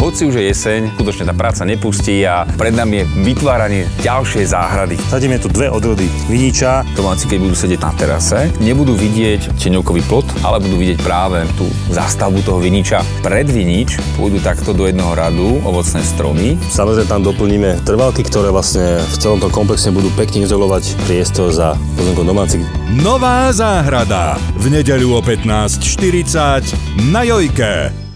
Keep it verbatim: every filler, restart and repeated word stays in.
hoci už je jeseň, skutočne tá práca nepustí a pred nami je vytváranie ďalšej záhrady. Sadíme tu dve odrody viniča. Domáci, keď budú sedieť na terase, nebudú vidieť teňovkový plot, ale budú vidieť práve tú zástavbu toho viniča. Pred vinič pôjdu takto do jedného radu ovocné stromy. Samozrejme tam doplníme trvalky, ktoré vlastne v celom tom komplexe budú pekne izolovať priestor za pozemkom domácich. Nová záhrada v nedeľu o pätnásť štyridsať na Jojke.